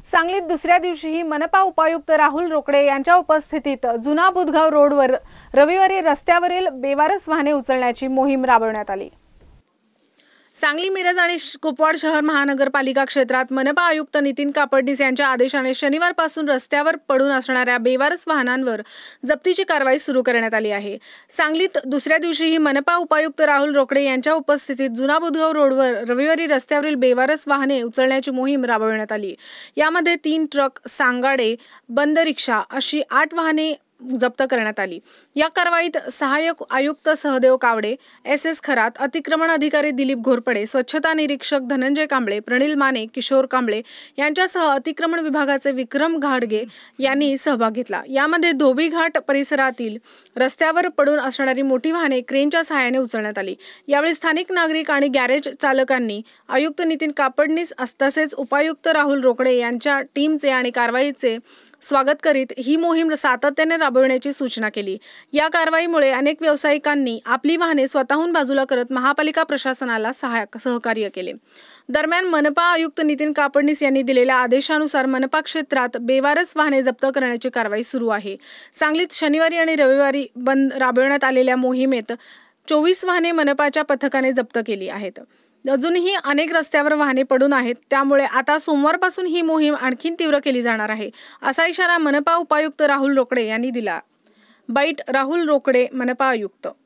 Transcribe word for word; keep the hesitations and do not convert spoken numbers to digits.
सांगलीत दुसऱ्या दिवशीही मनपा उपायुक्त राहुल रोकडे यांच्या उपस्थितीत जुना बुधगाव रोडवर रविवारी रस्त्यावरील बेवारस वाहने उचलण्याची मोहीम राबवण्यात आली। सांगली, मिरज आणि कुपवाड शहर महानगरपालिका क्षेत्रात मनपा आयुक्त नितीन कापडनीस यांच्या आदेशाने शनिवारपासून रस्त्यावर पडून असणाऱ्या बेवारस वाहनांवर जप्तीची कारवाई सुरू करण्यात आली आहे। सांगलीत दुसऱ्या दिवशीही मनपा उपायुक्त राहुल रोकडे यांच्या उपस्थितीत जुना बुधगाव रोडवर रविवारी रस्त्यावरील बेवारस वाहने उचलण्याची मोहीम राबवण्यात आली। यामध्ये तीन ट्रक, सांगाडे, बंद रिक्षा अशी आठ वाहने जप्त करण्यात आली। या कारवाईत सहाय्यक आयुक्त सहदेव कावडे, एस एस खरात, अतिक्रमण अधिकारी दिलीप घोरपडे, स्वच्छता निरीक्षक धनंजय कांबळे, प्रणिल माने, किशोर कांबळे यांच्यासह अतिक्रमण विभागाचे विक्रम घाडगे यांनी सहभाग घेतला। यामध्ये धोबी घाट परिसरातील रस्त्यावर पडून असणारी मोठी वाहने क्रेनच्या सहाय्याने उचलण्यात आली। यावेळी स्थानिक नागरिक आणि गॅरेज चालकांनी आयुक्त नितीन कापडनीस तसेच उपायुक्त राहुल रोकडे यांच्या टीमचे आणि कारवाईचे स्वागत करीत ही मोहीम सातत्याने राबवण्याची सूचना केली। या कारवाईमुळे अनेक व्यावसायिकांनी आपली वाहने स्वतःहून बाजूला करत महापालिका प्रशासनाला सहाय्य सहकार्य केले। दरम्यान मनपा आयुक्त नितीन कापडनीस यांनी दिलेल्या आदेशानुसार मनपा क्षेत्रात बेवारस वाहने जप्त करण्याची कारवाई सुरू आहे। सांगलीत शनिवारी आणि रविवारी बंद राबवण्यात आलेल्या मोहिमेत चोवीस वाहने मनपाच्या पथकाने जप्त केली आहेत। अजूनही अनेक रस्त्यावर वाहने पडून आहेत, त्यामुळे आता सोमवारपासून ही मोहीम आणखी तीव्र केली जाणार आहे, असा इशारा मनपा उपायुक्त राहुल रोकडे यांनी दिला। बाईट राहुल रोकडे, मनपा आयुक्त।